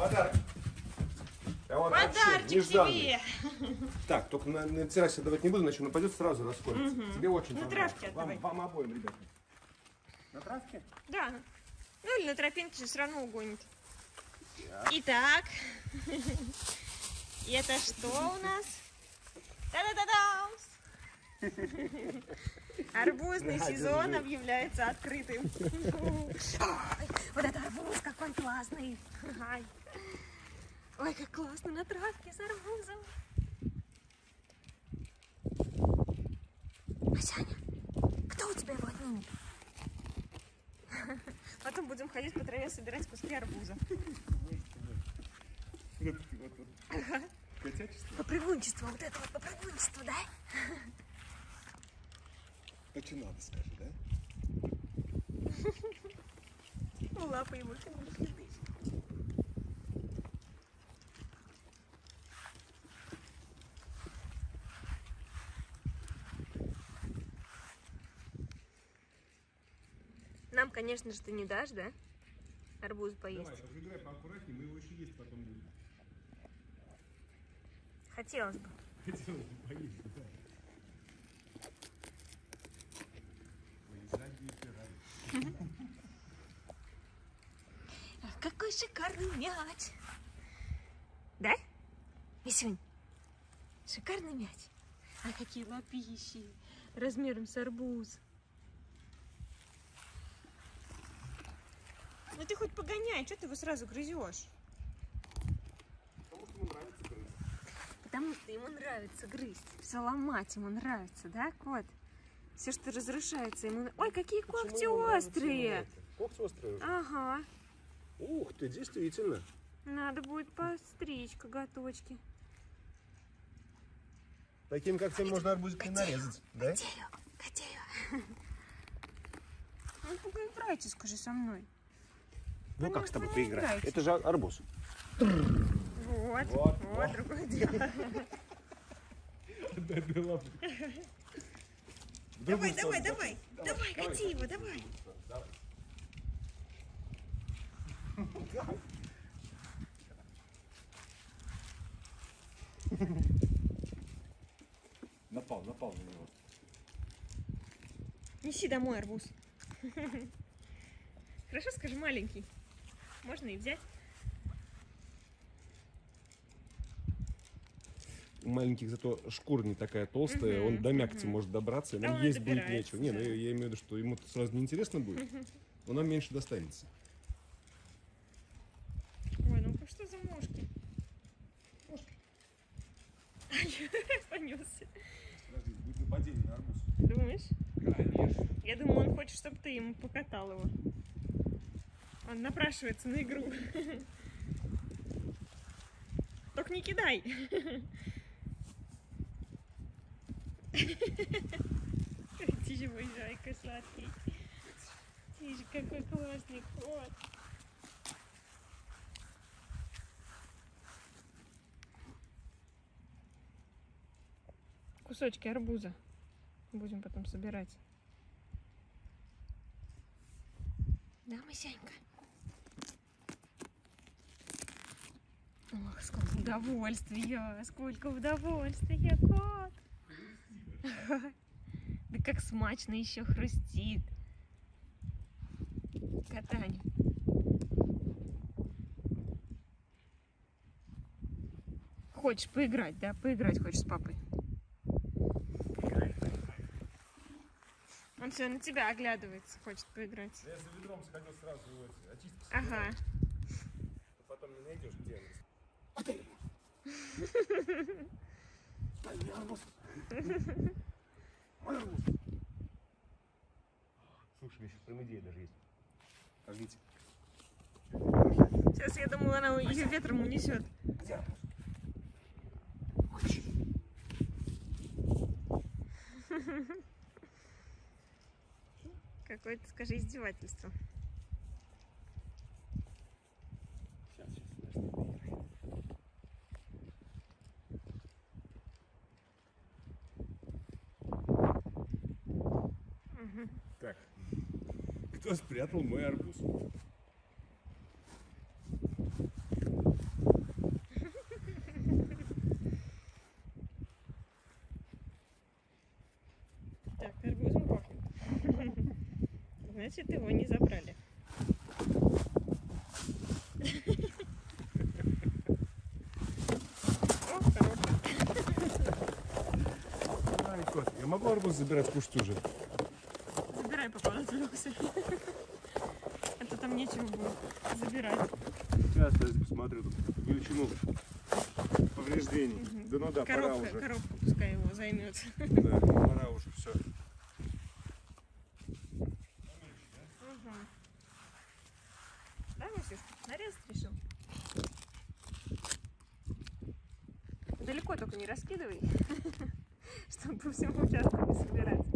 Подарок. Вот Подарочек тебе. Так, только на террасе давать не буду, иначе он упадет, сразу расколется. Тебе очень На понравится. травке отдавай. Вам обоим, ребята. На травке? Да. Ну или на тропинке же все равно угонит. Итак. И это что у нас? Та-да-да-дам! Арбузный сезон объявляется открытым. Вот это арбуз, какой классный. Ой, как классно на травке с арбузом. Масяня, кто у тебя его отнимет? Потом будем ходить по траве собирать куски арбуза. Попрыгунчество, вот это вот попрыгунчество, да? Так что надо, скажи, да? Ну, лапы ему, конечно. Нам, конечно же, ты не дашь, да? Арбуз поесть. Давай, подвигай поаккуратнее, мы его еще есть потом будем. Хотелось бы. Хотелось бы поесть, да. Вылезать не пирали. Ах, какой шикарный мяч! Да? Мисюнь, шикарный мяч. А какие лапищи размером с арбуз. Ну ты хоть погоняй, что ты его сразу грызешь? Потому что ему нравится грызть. Потому что ему нравится грызть, все ломать ему нравится, да, кот? Все, что разрушается, ему... Ой, какие когти острые! Когти острые? Ага. Ух ты, действительно. Надо будет постричь коготочки. Таким когтем можно арбузик не нарезать, да? Котею. Ну, поиграйте, скажи, со мной. Ну как с тобой не поиграть? играйте. Это же арбуз. Вот, другое дело. Давай, кати его, давай. Напал на него. Неси домой арбуз. Хорошо, скажи, маленький. Можно и взять. У маленьких зато шкура не такая толстая, он до мякоти может добраться, и нам он есть будет добирается, нечего. Не, ну да. я имею в виду, что ему сразу неинтересно будет, но нам меньше достанется. Ой, ну что за мошки? Понесся. Подожди, будет нападение на арбуз. Думаешь? Конечно. Я думаю, он хочет, чтобы ты ему покатал его. Он напрашивается на игру. Только не кидай. Тише, мой зайка сладкий. Тише, какой классный кот. Кусочки арбуза будем потом собирать. Да, Масянька? Ох, сколько удовольствия, кот! Да как смачно еще хрустит. Катань. Хочешь поиграть, да? Поиграть хочешь с папой? Он все на тебя оглядывается, хочет поиграть. Я за ведром сходил сразу его очистки. Ага. Потом не найдешь, где он. Слушай, у меня сейчас прям идея даже есть. Пождите. Сейчас я думала, она ее ветром унесет. Где арбуз? Какое-то, скажи, издевательство. Сейчас, подожди. Так, кто спрятал мой арбуз? Значит, его не забрали. О, хороший. Ай, кот, я могу арбуз забирать, кушать уже? Забирай, папа, отвлекся. А то там нечего будет забирать. Сейчас я посмотрю тут величину повреждений. Да ну да, пора уже. Коробка пускай его займется. Да, пора уже, все. Да, Масюш, нарезать решил? Далеко только не раскидывай, чтобы по всему участку не собирать.